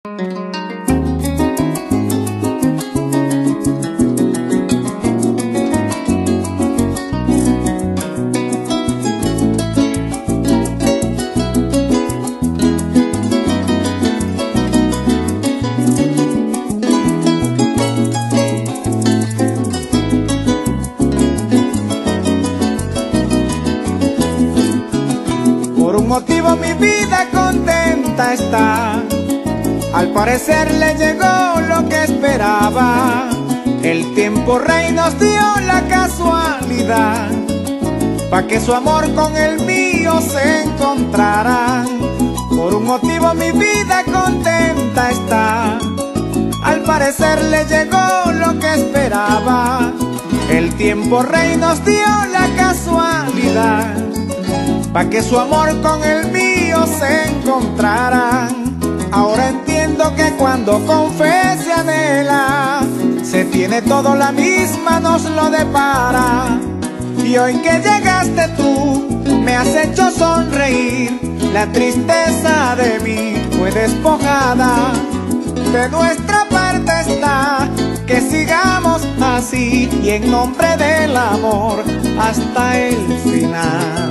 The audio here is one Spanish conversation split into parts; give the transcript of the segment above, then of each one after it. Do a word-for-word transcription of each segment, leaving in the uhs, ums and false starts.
Por un motivo mi vida contenta está. Al parecer le llegó lo que esperaba. El tiempo rey nos dio la casualidad pa' que su amor con el mío se encontraran. Por un motivo mi vida contenta está. Al parecer le llegó lo que esperaba. El tiempo rey nos dio la casualidad pa' que su amor con el mío se encontraran. Ahora entiendo que cuando con fe se anhela, se tiene todo, la misma nos lo depara. Y hoy que llegaste tú, me has hecho sonreír. La tristeza de mí fue despojada. De nuestra parte está que sigamos así, y en nombre del amor hasta el final.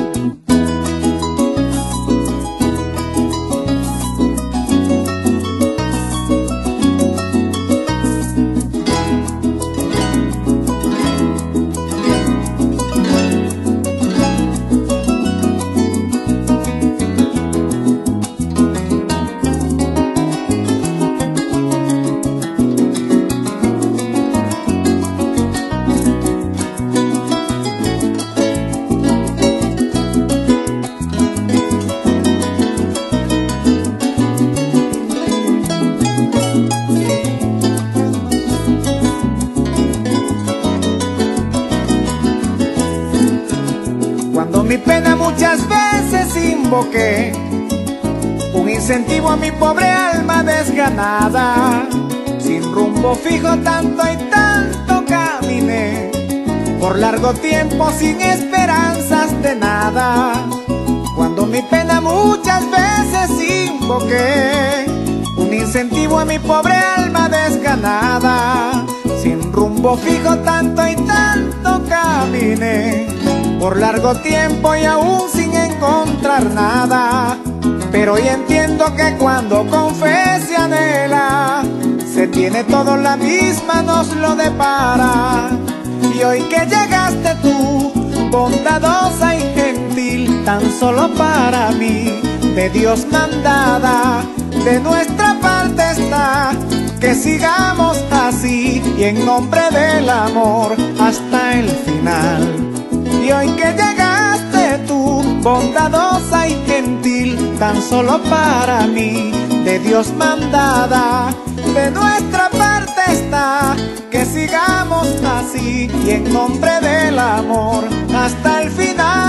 Cuando mi pena muchas veces invoqué, un incentivo a mi pobre alma desganada. Sin rumbo fijo tanto y tanto caminé, por largo tiempo sin esperanzas de nada. Cuando mi pena muchas veces invoqué, un incentivo a mi pobre alma desganada. Sin rumbo fijo tanto y tanto caminé, por largo tiempo y aún sin encontrar nada. Pero hoy entiendo que cuando con fe se anhela, se tiene todo, la misma nos lo depara. Y hoy que llegaste tú, bondadosa y gentil, tan solo para mí, de Dios mandada, de nuestra parte está que sigamos así, y en nombre del amor hasta el final. Y hoy que llegaste tú, bondadosa y gentil, tan solo para mí, de Dios mandada, de nuestra parte está que sigamos así, y en nombre del amor hasta el final.